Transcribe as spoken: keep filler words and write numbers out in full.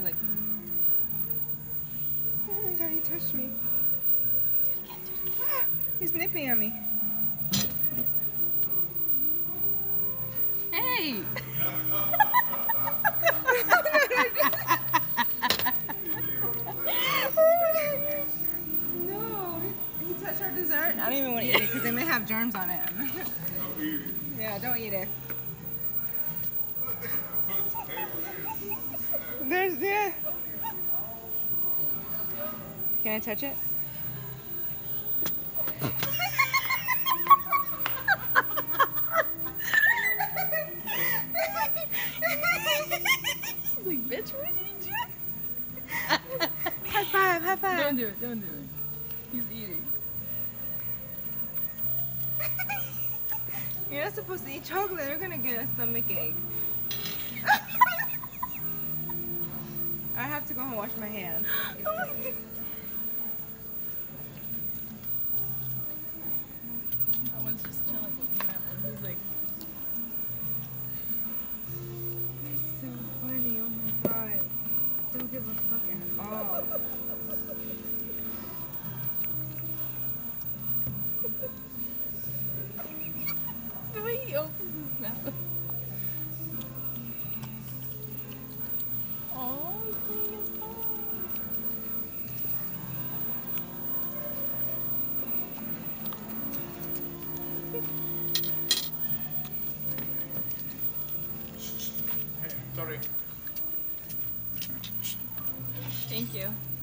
like. Oh my god, he touched me. Do it again, do it again. Ah, he's nipping at me. Hey! No, he touched our dessert. I don't even want to eat it because they may have germs on it. Yeah, don't eat it. There's, yeah. Can I touch it? He's like, bitch, what did you do? High five, high five. Don't do it, don't do it. He's eating. You're not supposed to eat chocolate. You're gonna get a stomach ache. I have to go and wash my hands. That one's just chilling looking at him. He's like, That's so funny. Oh my god. Don't give a fuck at all. the way he opens his mouth. Oh, he's cleaning his paw. Sorry. Thank you.